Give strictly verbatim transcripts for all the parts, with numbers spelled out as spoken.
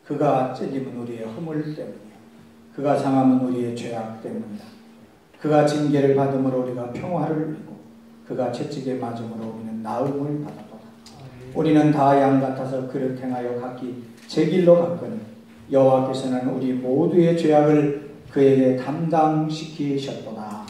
그가 찔림은 우리의 허물 때문이요 그가 상함은 우리의 죄악 때문이다. 그가 징계를 받음으로 우리가 평화를 누리고 그가 채찍에 맞음으로 우리는 나음을 받았도다. 우리는 다 양 같아서 그를 행하여 각기 제 길로 갔거늘 여호와께서는 우리 모두의 죄악을 그에게 담당시키셨도다.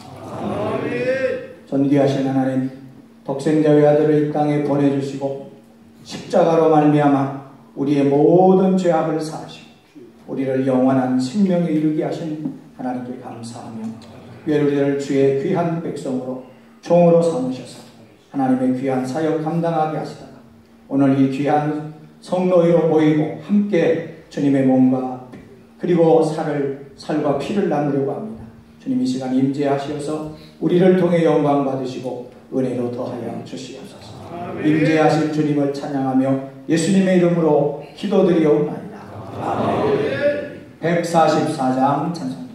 존귀하신 하나님, 독생자의 아들을 이 땅에 보내주시고 십자가로 말미암아 우리의 모든 죄악을 사하시고 우리를 영원한 생명에 이르게 하신 하나님께 감사하며 우리를 주의 귀한 백성으로 종으로 삼으셔서 하나님의 귀한 사역 감당하게 하시다가 오늘 이 귀한 성로위로 모이고 함께 주님의 몸과 그리고 살을, 살과 피를 나누려고 합니다. 주님 이 시간 임재하시어서 우리를 통해 영광 받으시고 은혜로 더하여 주시옵소서. 임재하신 주님을 찬양하며 예수님의 이름으로 기도드리옵나이다. 아멘. 백사십사 장 찬송.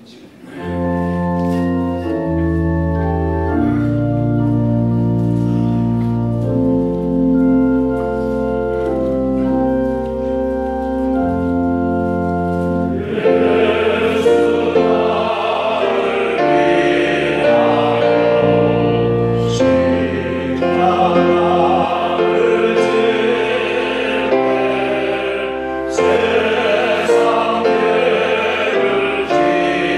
세상 죄를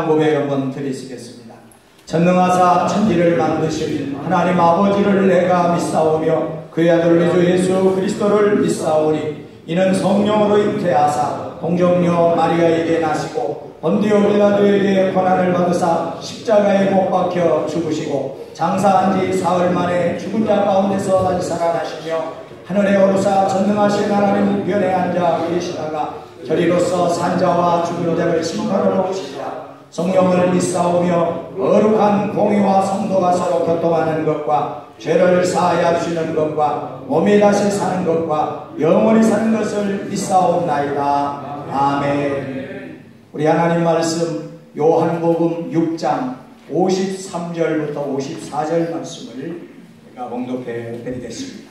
신앙 고백 한번 드리시겠습니다. 전능하사 천지를 만드신 하나님 아버지를 내가 믿사오며 그의 아들 우리 주 예수 그리스도를 믿사오니 이는 성령으로 잉태하사 동정녀 마리아에게 나시고 본디오 빌라도에게 고난을 받으사 십자가에 못 박혀 죽으시고 장사한 지 사흘 만에 죽은 자 가운데서 다시 살아나시며 하늘에 오르사 전능하신 하나님 우편에 앉아 계시다가 저리로서 산자와 죽은 자를 심판하러 오시리라. 성령을 믿사오며 거룩한 공의와 성도가 서로 교통하는 것과 죄를 사하여 주시는 것과 몸이 다시 사는 것과 영원히 사는 것을 믿사옵나이다. 아멘. 우리 하나님 말씀 요한복음 육 장 오십삼 절부터 오십사 절 말씀을 제가 봉독해 드리겠습니다.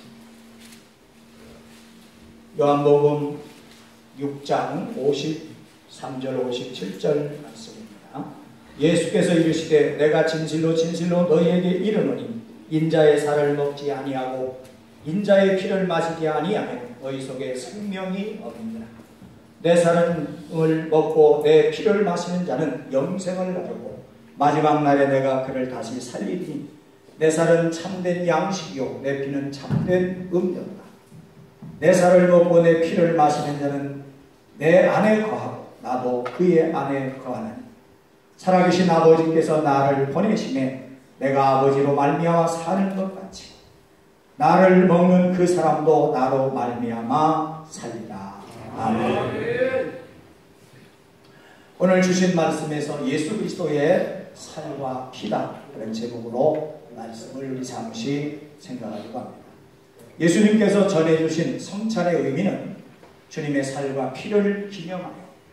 요한복음 육 장 오십삼 절 오십칠 절 말씀입니다. 예수께서 이르시되 내가 진실로 진실로 너희에게 이르노니 인자의 살을 먹지 아니하고 인자의 피를 마시지 아니하면 너희 속에 생명이 없느니라. 내 살을 먹고 내 피를 마시는 자는 영생을 가지고 마지막 날에 내가 그를 다시 살리리니 내 살은 참된 양식이요 내 피는 참된 음료다. 내 살을 먹고 내 피를 마시는 자는 내 안에 거하고 나도 그의 안에 거하나니 살아계신 아버지께서 나를 보내심에 내가 아버지로 말미암아 사는 것 같이 나를 먹는 그 사람도 나로 말미암아 살리라. 아멘. 오늘 주신 말씀에서 예수 그리스도의 살과 피다 그런 제목으로 말씀을 우리 잠시 생각하려고 합니다. 예수님께서 전해주신 성찬의 의미는 주님의 살과 피를 기념하여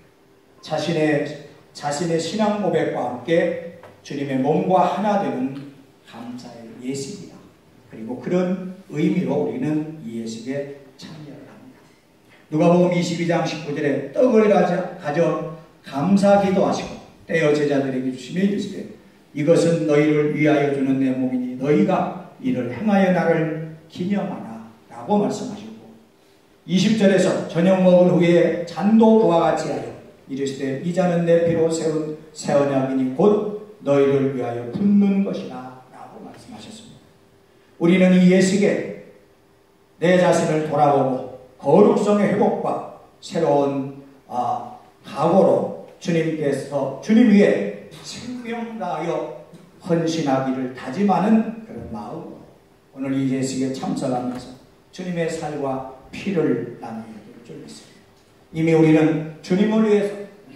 자신의, 자신의 신앙 고백과 함께 주님의 몸과 하나 되는 감사의 예식이다. 그리고 그런 의미로 우리는 이 예식에 참여를 합니다. 누가복음 이십이 장 십구 절에 떡을 가져, 가져 감사 기도하시고 떼어 제자들에게 주시며 이르시되 이것은 너희를 위하여 주는 내 몸이니 너희가 이를 행하여 나를 기념하라 라고 말씀하셨고 이십 절에서 저녁 먹은 후에 잔도 그와 같이 하여 이르시되 이 잔은 내 피로 세운 새 언약이니 곧 너희를 위하여 붓는 것이라 라고 말씀하셨습니다. 우리는 이 예식에 내 자신을 돌아보고 거룩성의 회복과 새로운 아, 각오로 주님께서 주님 위에 생명 다하여 헌신하기를 다짐하는 그런 마음으로 오늘 이 예식에 참석하면서 주님의 살과 피를 나누게 될 줄 믿습니다. 이미 우리는 주님을 위해서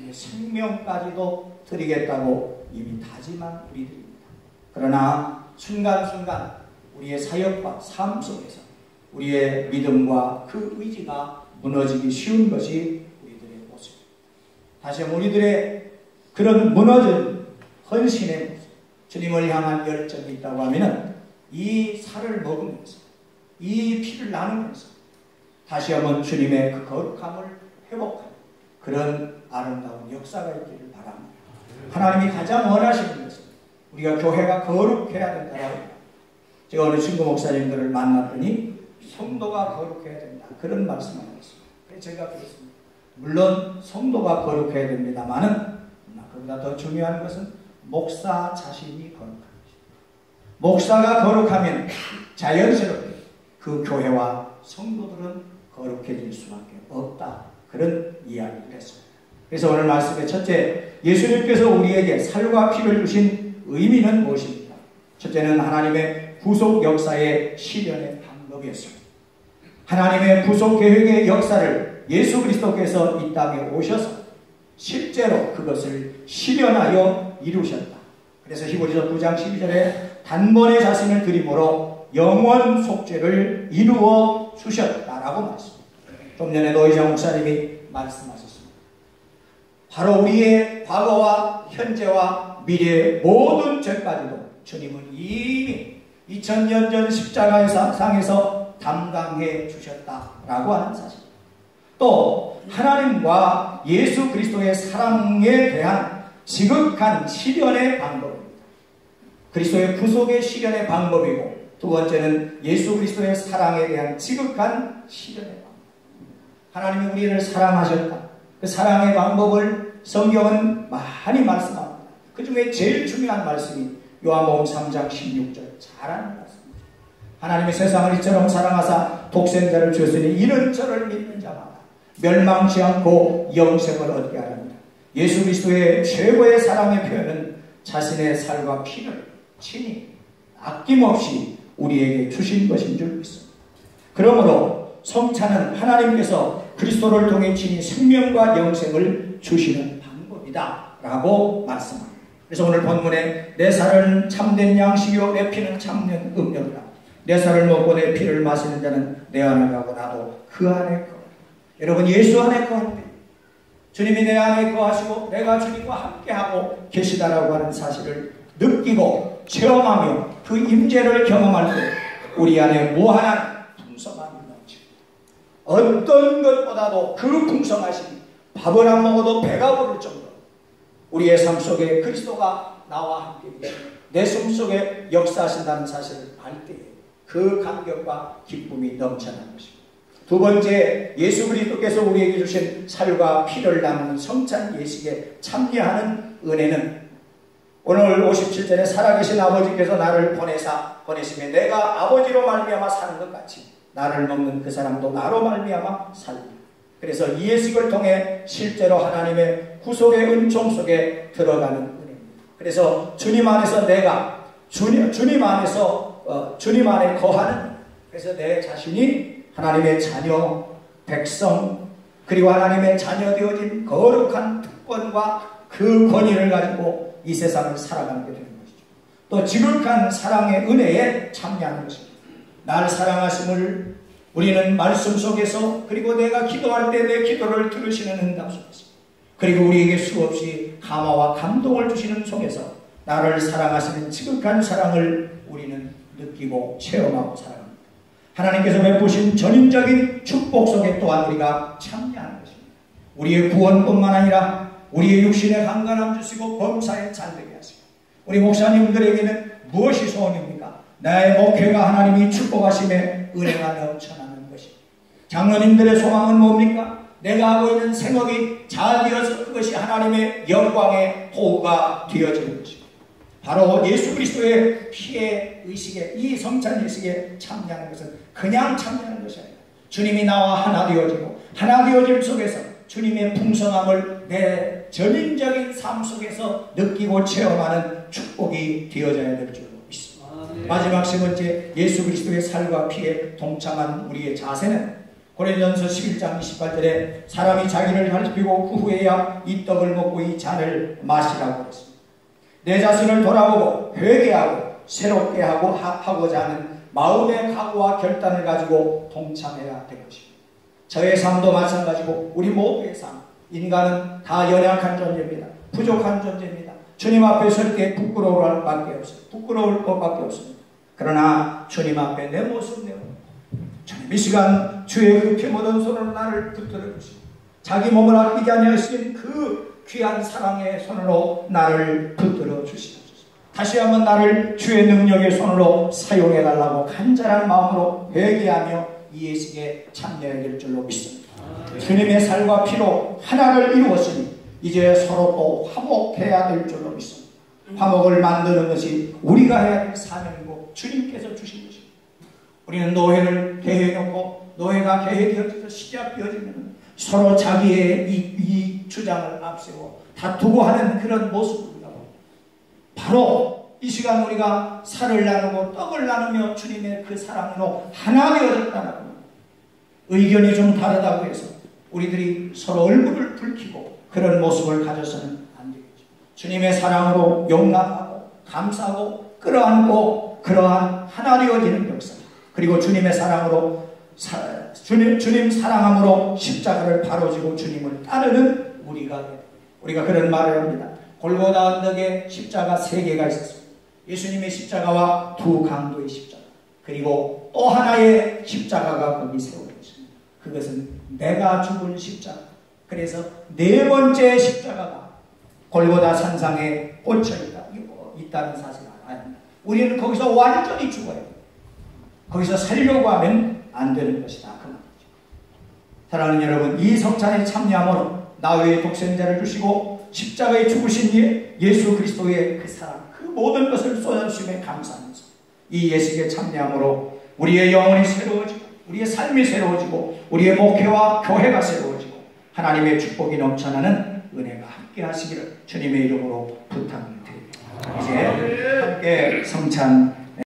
생명까지도 드리겠다고 이미 다짐한 우리들입니다. 그러나 순간순간 우리의 사역과 삶 속에서 우리의 믿음과 그 의지가 무너지기 쉬운 것이 우리들의 모습입니다. 다시 한번 우리들의 그런 무너진 헌신의 모습, 주님을 향한 열정이 있다고 하면 이 살을 먹으면서 이 피를 나누면서 다시 한번 주님의 그 거룩함을 회복하는 그런 아름다운 역사가 있기를 바랍니다. 하나님이 가장 원하시는 것은 우리가 교회가 거룩해야 된다고 합니다. 제가 어느 친구 목사님들을 만났더니 성도가 거룩해야 된다 그런 말씀을 하셨습니다. 그래서 제가 그랬습니다. 물론 성도가 거룩해야 됩니다만은 그보다 더 중요한 것은 목사 자신이 거룩한 것입니다. 목사가 거룩하면 자연스럽게 그 교회와 성도들은 거룩해질 수밖에 없다. 그런 이야기를 했습니다. 그래서 오늘 말씀의 첫째, 예수님께서 우리에게 살과 피를 주신 의미는 무엇입니까? 첫째는 하나님의 구속 역사의 실현의 방법이었습니다. 하나님의 구속 계획의 역사를 예수 그리스도께서 이 땅에 오셔서 실제로 그것을 실현하여 이루셨다. 그래서 히브리서 구 장 십이 절에 단번에 자신을 드림으로 영원 속죄를 이루어 주셨다라고 말씀합니다. 좀 전에 노희정 목사님이 말씀하셨습니다. 바로 우리의 과거와 현재와 미래의 모든 죄까지도 주님은 이미 이천 년 전 십자가의 상에서 담당해 주셨다라고 하는 사실. 또 하나님과 예수 그리스도의 사랑에 대한 지극한 실현의 방법입니다. 그리스도의 구속의 실현의 방법이고 두 번째는 예수 그리스도의 사랑에 대한 지극한 실현의 방법. 하나님이 우리를 사랑하셨다. 그 사랑의 방법을 성경은 많이 말씀합니다. 그 중에 제일 중요한 말씀이 요한복음 삼 장 십육 절 잘 아는 말씀입니다. 하나님이 세상을 이처럼 사랑하사 독생자를 주었으니 이는 저를 믿는 자마다 멸망치 않고 영생을 얻게 하랍니다. 예수 그리스도의 최고의 사랑의 표현은 자신의 살과 피를 친히 아낌없이 우리에게 주신 것인 줄 믿습니다. 그러므로 성찬은 하나님께서 그리스도를 통해 친히 생명과 영생을 주시는 방법이다 라고 말씀합니다. 그래서 오늘 본문에 내 살은 참된 양식이요 내 피는 참된 음료다. 내 살을 먹고 내 피를 마시는 자는 내 안에 가고 나도 그 안에 거하리라. 여러분, 예수 안에 거할 때 주님이 내 안에 거하시고 내가 주님과 함께하고 계시다라고 하는 사실을 느끼고 체험하며 그 임재를 경험할 때 우리 안에 무한한 풍성함이 넘칩니다. 어떤 것보다도 그 풍성하심이 밥을 안 먹어도 배가 부를 정도로 우리의 삶 속에 그리스도가 나와 함께 계시고 내 숨 속에 역사하신다는 사실을 알 때에 그 감격과 기쁨이 넘쳐나는 것입니다. 두 번째, 예수 그리스도께서 우리에게 주신 살과 피를 나누는 성찬 예식에 참여하는 은혜는 오늘 오십칠 절에 살아계신 아버지께서 나를 보내사 보내시며 내가 아버지로 말미암아 사는 것 같이 나를 먹는 그 사람도 나로 말미암아 살리라. 그래서 이 예식을 통해 실제로 하나님의 구속의 은총 속에 들어가는 은혜입니다. 그래서 주님 안에서 내가 주님, 주님 안에서 어, 주님 안에 거하는, 그래서 내 자신이 하나님의 자녀, 백성, 그리고 하나님의 자녀 되어진 거룩한 특권과 그 권위를 가지고 이 세상을 살아가게 되는 것이죠. 또 지극한 사랑의 은혜에 참여하는 것입니다. 날 사랑하심을 우리는 말씀 속에서, 그리고 내가 기도할 때 내 기도를 들으시는 응답 속에서, 그리고 우리에게 수없이 감화와 감동을 주시는 속에서 나를 사랑하시는 지극한 사랑을 우리는 느끼고 체험하고 살아갑니다. 하나님께서 베푸신 전인적인 축복 속에 또한 우리가 참여하는 것입니다. 우리의 구원뿐만 아니라 우리의 육신의 강건함 주시고 범사에 잘되게 하시고, 우리 목사님들에게는 무엇이 소원입니까? 나의 목회가 하나님이 축복하심에 은혜가 넘쳐나는 것입니다. 장로님들의 소망은 뭡니까? 내가 하고 있는 생업이 잘 되어서 그것이 하나님의 영광의 호구가 되어지는 것입니다. 바로 예수 그리스도의 피의 의식에, 이 성찬 의식에 참여하는 것은 그냥 참여하는 것이 아니라 주님이 나와 하나 되어지고 하나 되어짐 속에서 주님의 풍성함을 내 전인적인 삶 속에서 느끼고 체험하는 축복이 되어져야 될 줄로 믿습니다. 아, 네. 마지막 세 번째, 예수 그리스도의 살과 피에 동참한 우리의 자세는 고린도전서 십일 장 이십팔 절에 사람이 자기를 살피고 그 후에야 이 떡을 먹고 이 잔을 마시라고 했습니다. 내 자신을 돌아보고 회개하고 새롭게 하고 하고자 하는 마음의 각오와 결단을 가지고 동참해야 될 것입니다. 저의 삶도 마찬가지고 우리 모두의 삶, 인간은 다 연약한 존재입니다. 부족한 존재입니다. 주님 앞에 설 때 부끄러울 밖에 없어요. 부끄러울 것밖에 없습니다. 그러나 주님 앞에 내 모습 내어 주님 이 시간 주의 그 피 묻은 손으로 나를 붙들어 주시고 자기 몸을 아끼지 아니하신 그 귀한 사랑의 손으로 나를 붙들어 주시옵소서. 다시 한번 나를 주의 능력의 손으로 사용해 달라고 간절한 마음으로 회개하며 이 예식에 참여해야 될 줄로 믿습니다. 아, 네. 주님의 살과 피로 하나를 이루었으니 이제 서로 또 화목해야 될 줄로 믿습니다. 화목을 만드는 것이 우리가 해야 될 사명이고 주님께서 주신 것입니다. 우리는 노회를 계획해놓고 노회가 계획되어져서 시작되어지면 서로 자기의 이, 이 주장을 앞세워 다투고 하는 그런 모습입니다. 바로 이 시간 우리가 살을 나누고 떡을 나누며 주님의 그 사랑으로 하나 되어졌다는 의견이 좀 다르다고 해서 우리들이 서로 얼굴을 붉히고 그런 모습을 가져서는 안 되겠죠. 주님의 사랑으로 용납하고 감사하고 끌어안고 그러한 하나 되어지는 역사, 그리고 주님의 사랑으로 사, 주님, 주님 사랑함으로 십자가를 바로지고 주님을 따르는 우리가 우리가 그런 말을 합니다. 골고다 언덕에 십자가 세 개가 있었습니다. 예수님의 십자가와 두 강도의 십자가, 그리고 또 하나의 십자가가 거기 세워져 있습니다. 그것은 내가 죽은 십자가. 그래서 네 번째 십자가가 골고다 산상에 꽂혀 있다, 있다는 사실을 알아야 합니다. 우리는 거기서 완전히 죽어야 돼요. 거기서 살려고 하면 안 되는 것이다. 그 말이죠. 사랑하는 여러분, 이 성찬에 참여함으로 나 외에 독생자를 주시고 십자가에 죽으신 예, 예수 그리스도의 그 사랑, 그 모든 것을 쏟아주심에 감사하면서 이 예식에 참여함으로 우리의 영혼이 새로워지고 우리의 삶이 새로워지고 우리의 목회와 교회가 새로워지고 하나님의 축복이 넘쳐나는 은혜가 함께 하시기를 주님의 이름으로 부탁드립니다. 이제 함께 성찬